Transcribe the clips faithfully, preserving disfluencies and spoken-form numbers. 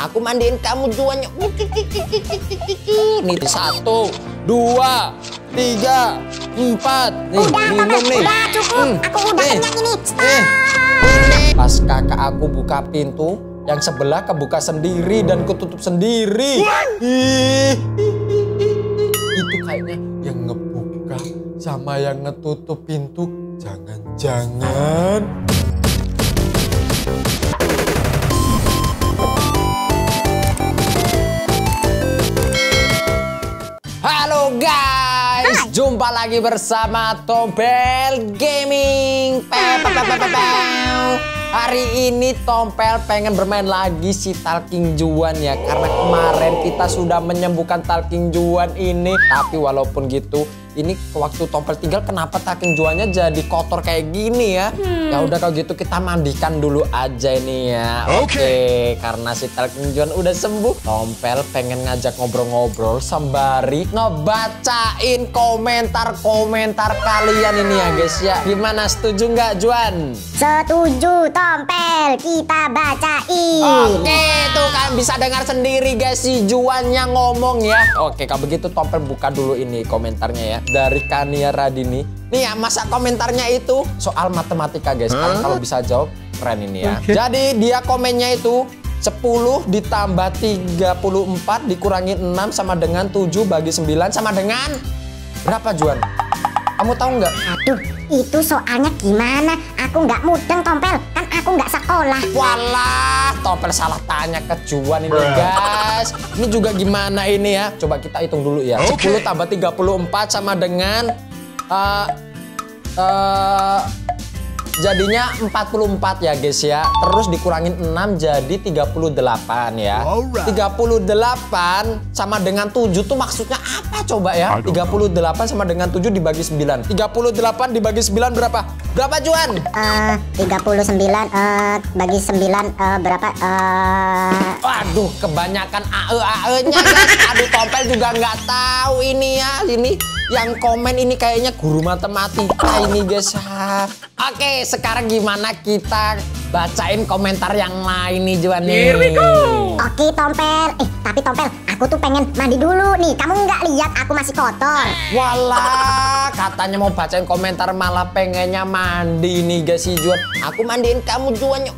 Aku mandiin kamu juannya. Nih satu, dua, tiga, empat. Nih udah, minum nih. Udah cukup. Hmm. Aku udah nih. kenyang ini. Stop. Nih. Pas kakak aku buka pintu, yang sebelah kebuka sendiri dan ketutup sendiri. Ih, itu kayaknya yang ngebuka sama yang ngetutup pintu. Jangan-jangan. Halo guys, Hai. Jumpa lagi bersama Tompel Gaming. Pew, pew, pew, pew, pew. Hari ini Tompel pengen bermain lagi si Talking Juan ya. Karena kemarin kita sudah menyembuhkan Talking Juan ini. Tapi walaupun gitu, ini waktu Tompel tinggal kenapa Talking Juannya jadi kotor kayak gini ya? Hmm. Ya udah kalau gitu kita mandikan dulu aja ini ya. Oke, okay. Karena si Talking Juan udah sembuh, Tompel pengen ngajak ngobrol-ngobrol sembari ngebacain komentar-komentar kalian ini ya guys ya. Gimana, setuju nggak Juan? Setuju Tompel, kita bacain. Oke, tuh kan bisa dengar sendiri guys si Juannya ngomong ya. Oke, kalau begitu Tompel buka dulu ini komentarnya ya. Dari Kania Radini. Nih ya, masa komentarnya itu soal matematika guys. Kalian kalau bisa jawab keren ini ya. Okay. Jadi dia komennya itu sepuluh ditambah tiga puluh empat dikurangi enam sama dengan tujuh bagi sembilan sama dengan berapa Juan? Kamu tahu nggak? Aduh, itu soalnya gimana? Aku nggak mudeng Tompel, kan aku nggak sekolah. Walah, Tompel salah tanya ke Juan ini guys. Ini juga gimana ini ya? Coba kita hitung dulu ya. Okay. sepuluh tambah tiga puluh empat sama dengan uh, uh, jadinya empat puluh empat ya guys ya. Terus dikurangin enam jadi tiga puluh delapan ya. Alright. tiga puluh delapan sama dengan tujuh tuh maksudnya apa coba ya? tiga puluh delapan sama dengan tujuh dibagi sembilan. tiga puluh delapan dibagi sembilan berapa? Berapa Juan? Uh, tiga puluh sembilan uh, bagi sembilan uh, berapa? Uh... Waduh, kebanyakan A E A E-nya guys. Aduh, Tompel juga nggak tahu ini ya. Ini yang komen ini kayaknya guru matematika ini guys. Oke, sekarang gimana kita bacain komentar yang lain nih Juan nih. Oke Tompel, eh tapi Tompel, aku tuh pengen mandi dulu nih. Kamu nggak lihat aku masih kotor? Walah, katanya mau bacain komentar malah pengennya mandi nih guys si Juan. Aku mandiin kamu Juannya.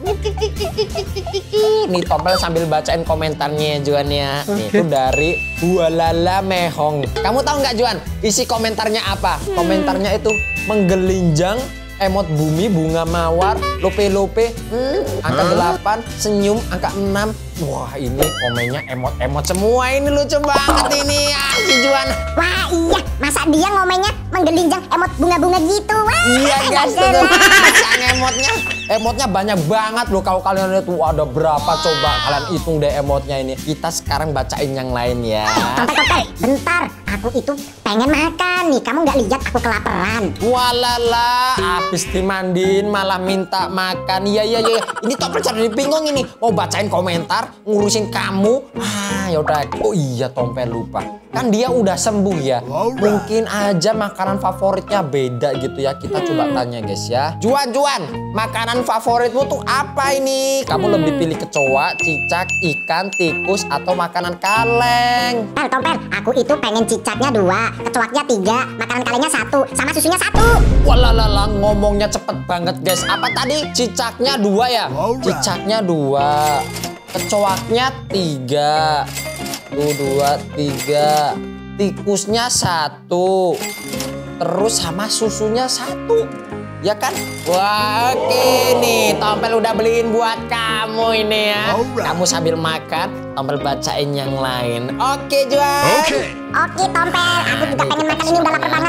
Nih Tompel sambil bacain komentarnya Juan ya. Nih, itu dari Bualala Mehong. Kamu tahu nggak Juan? Isi komentarnya apa? Hmm. Komentarnya itu menggelinjang, emot bumi, bunga mawar, lope-lope, hmm, angka delapan, senyum, angka enam. Wah, ini komennya emot-emot semua. Ini lucu banget ini ya, si Juan. Wah iya, masa dia ngomennya menggelinjang emot bunga-bunga gitu? Wah, iya guys, tuh, pasang emotnya. Emotnya banyak banget loh. Kalau kalian lihat tuh ada berapa, coba kalian hitung deh emotnya ini. Kita sekarang bacain yang lain ya. Tompel-tompel, bentar. Aku itu pengen makan nih. Kamu nggak lihat aku kelaparan? Walala, habis dimandiin malah minta makan. Iya iya iya. Ini Tompel jadi bingung ini. Mau bacain komentar, ngurusin kamu. Ah, yaudah. Oh iya Tompel lupa. Kan dia udah sembuh ya. Mungkin aja makanan favoritnya beda gitu ya. Kita hmm. coba tanya guys ya. Juan Juan, makanan favoritmu tuh apa ini? Kamu hmm. lebih pilih kecoa, cicak, ikan, tikus, atau makanan kaleng? Tompel, Tompel, aku itu pengen cicaknya dua, kecoaknya tiga, makanan kalengnya satu, sama susunya satu. Walalala, ngomongnya cepet banget guys. Apa tadi? Cicaknya dua ya? Cicaknya dua, kecoaknya tiga. Tuh, dua, tiga. Tikusnya satu. Terus sama susunya satu. Ya kan? Wah, oke nih. Tompel udah beliin buat kamu ini ya. Kamu sambil makan, Tompel bacain yang lain. Oke, Juan. Oke. Oke, Tompel. Aku juga pengen makan ini, udah lapar banget.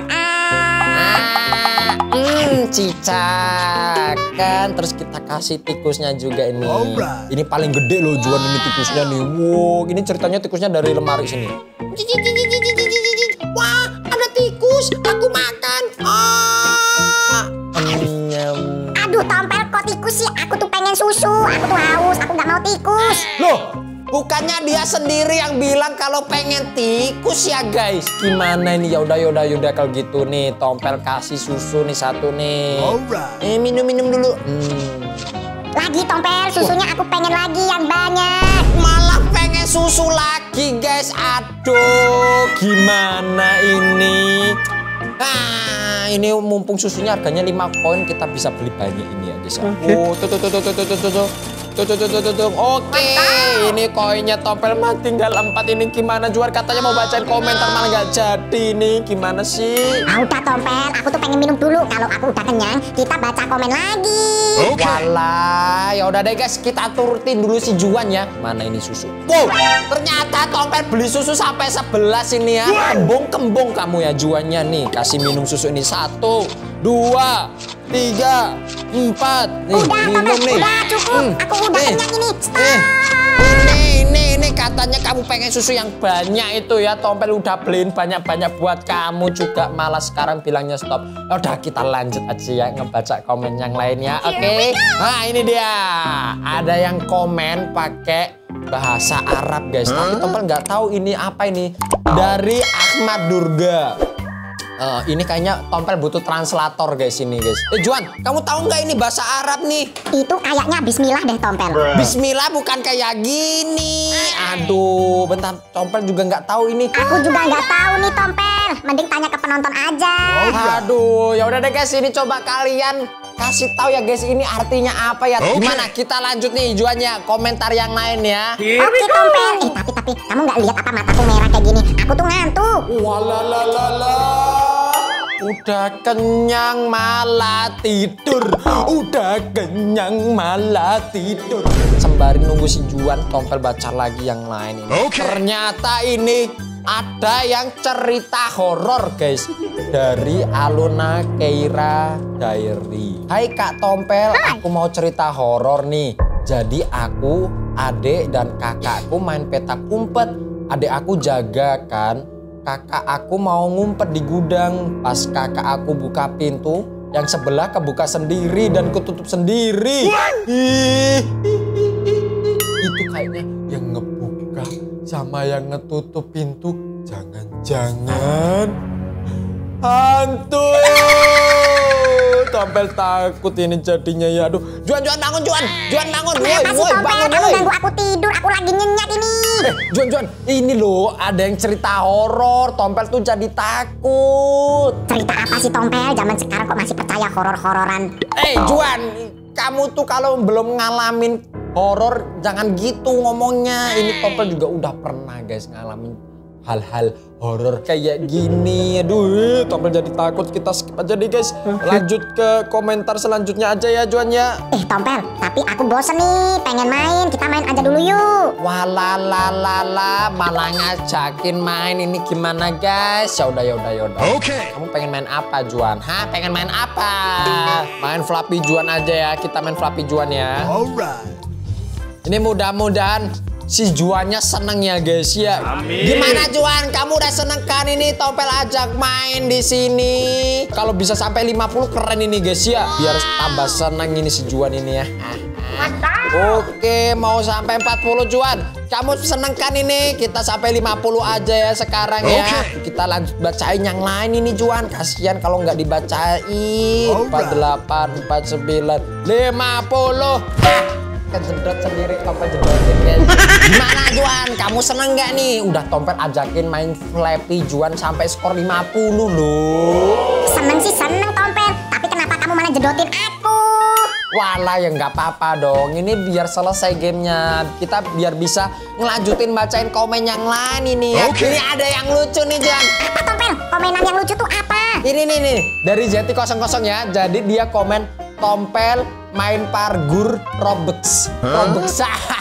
Ah. Hmm, cicak kan. Terus kita kasih tikusnya juga ini. Ini paling gede loh Juan ini tikusnya nih. Wow, ini ceritanya tikusnya dari lemari sini. Wah, ada tikus. Aku makan. Ah. Aduh Tompel, kok tikus sih? Aku tuh pengen susu. Aku tuh haus. Aku nggak mau tikus. Loh, bukannya dia sendiri yang bilang kalau pengen tikus ya guys? Gimana ini? Ya udah, yaudah, yaudah kalau gitu nih Tompel kasih susu nih satu nih. Eh minum-minum dulu. Hmm. Lagi Tompel, susunya aku pengen lagi yang banyak. Malah Aduh, gimana ini? Ah, ini mumpung susunya harganya lima koin, kita bisa beli banyak ini ya guys. Okay. Oh, tuh tuh tuh tuh tuh tuh tuh tuh. Tuh, tuh, tuh, tuh, tuh. Oke, ini koinnya Tompel mah tinggal empat. Ini gimana Juan? Katanya mau bacain komentar malah nggak jadi nih. Gimana sih? Ah, udah Tompel, aku tuh pengen minum dulu. Kalau aku udah kenyang, kita baca komen lagi. Okay. Walah, ya udah deh guys, kita turutin dulu si Juan ya. Mana ini susu? Wow, ternyata Tompel beli susu sampai sebelas ini ya. Kembung-kembung kamu ya Juannya nih. Kasih minum susu ini satu, dua, tiga, empat. Nih, Udah minum Tompel, nih. udah cukup. Hmm. Aku udah Eh, kenyang ini. Stop. eh, Ini, ini, ini katanya kamu pengen susu yang banyak itu ya. Tompel udah beliin banyak-banyak buat kamu juga. Malah sekarang bilangnya stop. Udah kita lanjut aja ya ngebaca komen yang lainnya. Oke. Okay? Nah ini dia. Ada yang komen pakai bahasa Arab guys. Tapi Tompel nggak tahu ini apa ini. Dari Ahmad Durga. Uh, ini kayaknya Tompel butuh translator guys ini guys. Eh Juan, kamu tahu nggak ini bahasa Arab nih? Itu kayaknya Bismillah deh Tompel. Bismillah bukan kayak gini. Aduh, bentar Tompel juga nggak tahu ini. Aku juga nggak tahu nih Tompel. Mending tanya ke penonton aja. Aduh, ya udah deh guys, ini coba kalian kasih tahu ya guys, ini artinya apa ya? Okay. Gimana? Kita lanjut nih Juannya, komentar yang lain ya. Oke Tompel. Eh tapi tapi kamu nggak lihat apa mataku merah kayak gini? Aku tuh ngantuk. Walalalala. Udah kenyang malah tidur. Udah kenyang malah tidur. Sembari nunggu si Juan, Tompel baca lagi yang lain ini. Okay. Ternyata ini ada yang cerita horor guys. Dari Aluna Keira Diary. Hai Kak Tompel, Hai. Aku mau cerita horor nih. Jadi aku, adik dan kakakku main petak umpet. Adik aku jaga kan. Kakak aku mau ngumpet di gudang. Pas kakak aku buka pintu, yang sebelah kebuka sendiri dan ketutup sendiri. Ih, itu kayaknya yang ngebuka sama yang ngetutup pintu. Jangan-jangan hantu. Tompel takut ini jadinya ya. Aduh, Juan, Juan bangun, Juan. Juan bangun. Kenapa sih Tompel? Kamu ganggu aku tidur. Aku lagi nyenyak ini. Eh, Juan, Juan, ini loh ada yang cerita horor. Tompel tuh jadi takut. Cerita apa sih Tompel? Zaman sekarang kok masih percaya horor-hororan? Eh, Juan, kamu tuh kalau belum ngalamin horor jangan gitu ngomongnya. Ini Tompel juga udah pernah guys ngalamin hal-hal horor kayak gini. Aduh, Tompel jadi takut. Kita skip aja deh guys. Lanjut ke komentar selanjutnya aja ya Juan ya. Eh Tompel, tapi aku bosen nih, pengen main. Kita main aja dulu yuk. Walalalala, malah ngajakin main. Ini gimana guys? Ya udah, ya udah, ya udah. Oke. Okay. Kamu pengen main apa Juan? Hah, pengen main apa? Main Flappy Juan aja ya. Kita main Flappy Juan ya. Alright. Ini mudah-mudahan si Juannya seneng ya guys ya. Amin. Gimana Juan? Kamu udah seneng kan ini Tompel ajak main di sini? Kalau bisa sampai lima puluh keren ini guys ya. Biar tambah seneng ini si Juan ini ya. Oke, mau sampai empat puluh Juan. Kamu seneng kan ini? Kita sampai lima puluh aja ya sekarang ya. Okay. Kita lanjut bacain yang lain ini Juan. Kasihan kalau nggak dibacain. empat puluh delapan, empat puluh sembilan, lima puluh. Kejedot sendiri, Tompel jedotin guys. Gimana Juan? Kamu seneng nggak nih? Udah Tompel ajakin main Flappy Juan sampai skor lima puluh loh. Seneng sih seneng Tompel. Tapi kenapa kamu malah jedotin aku? Walah ya nggak apa-apa dong. Ini biar selesai gamenya. Kita biar bisa ngelanjutin bacain komen yang lain ini ya. Okay. Ini ada yang lucu nih Juan. Apa Tompel? Komenan yang lucu tuh apa? Ini nih nih. Dari Zeti kosong kosong ya. Jadi dia komen Tompel main pargur Robux. Huh? Robux.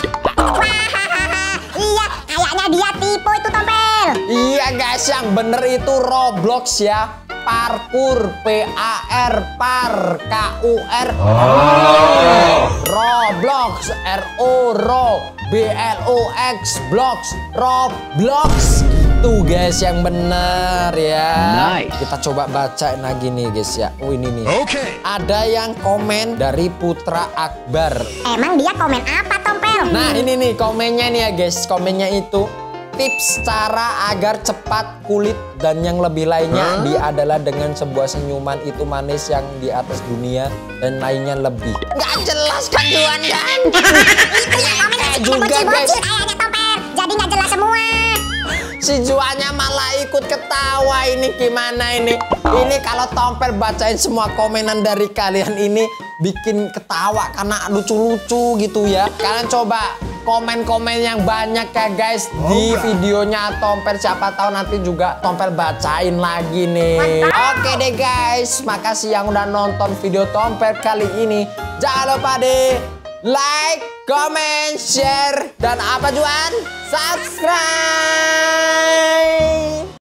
Iya, kayaknya dia tipu itu Tompel. Iya guys, yang bener itu Roblox ya. Parkur, P A R, par, K U R. Oh. Roblox, R O Ro, B L O X, Blocks, Roblox. Itu guys yang bener ya. Nice. Kita coba baca lagi nih guys ya. Oh ini nih. Oke. Okay. Ada yang komen dari Putra Akbar. Emang dia komen apa Tompel? Nah ini nih komennya nih ya guys. Komennya itu tips cara agar cepat kulit dan yang lebih lainnya. Huh? Dia adalah dengan sebuah senyuman itu manis yang di atas dunia dan lainnya lebih. Nggak jelas kan Juan kan? Itu ya komen juga guys. Kayaknya Tompel. Jadi nggak jelas semua. Si Juannya malah ikut ketawa ini, gimana ini? Ini kalau Tompel bacain semua komenan dari kalian ini bikin ketawa karena lucu-lucu gitu ya. Kalian coba komen-komen yang banyak ya guys di videonya Tompel. Siapa tahu nanti juga Tompel bacain lagi nih. Oke deh guys, makasih yang udah nonton video Tompel kali ini. Jangan lupa deh like, comment, share, dan apa Juan? Subscribe.